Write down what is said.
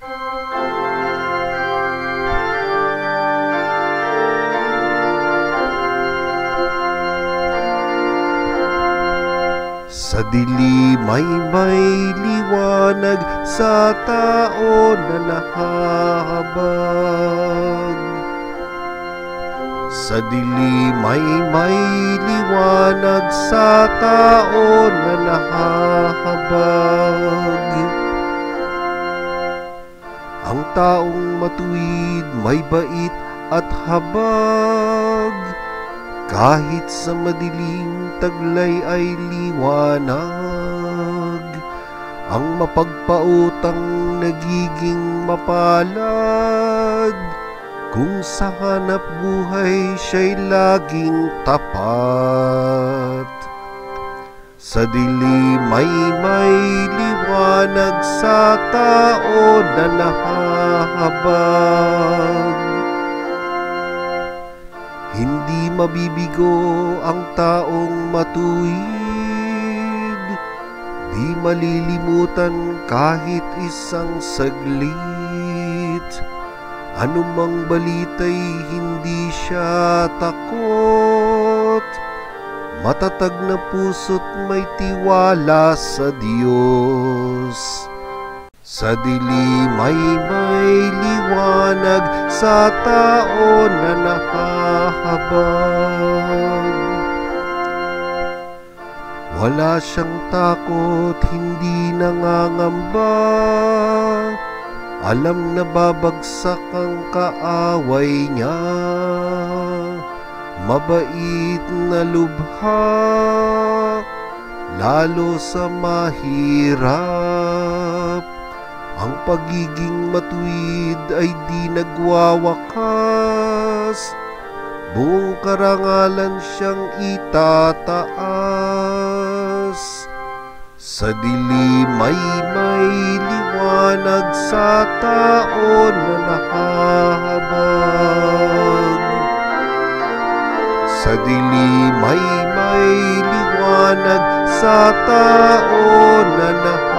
Sa dilim ay may liwanag sa tao na nahahabag. Sa dilim ay may liwanag sa tao na nahahabag. Ang taong matuwid may bait at habag, kahit sa madilim taglay ay liwanag. Ang mapagpautang nagiging mapalad, kung sa hanap buhay siya'y laging tapat. Sa dilim ay may liwanag sa tao na nahahabag. Hindi mabibigo ang taong matuwid, di malilimutan kahit isang saglit. Anumang balita'y hindi siya takot, matatag na puso't may tiwala sa Diyos. Sa dilim ay may liwanag sa tao na nahahabag. Wala siyang takot, hindi nangangamba. Alam na babagsak ang kaaway niya. Mabait na lubha, lalo sa mahirap. Ang pagiging matuwid ay di nagwawakas, buong karangalan siyang itataas. Sa dilim ay may liwanag sa tao na nahahabag. Sa dilim ay may liwanag sa tao na nahahabag.